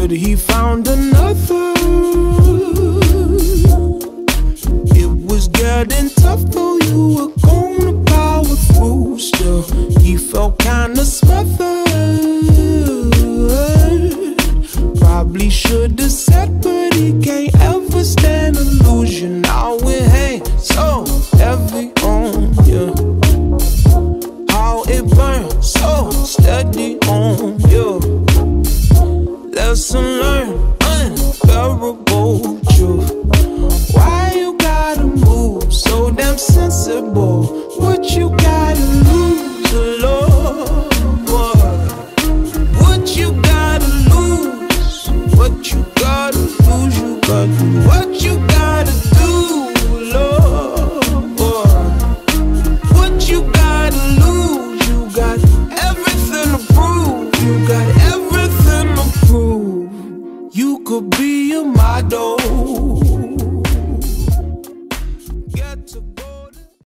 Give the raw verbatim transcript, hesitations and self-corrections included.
but he found another. It was getting tough though, you were gonna power through. Still, he felt kinda smothered. Probably should've said, but he can't ever stand illusion. Now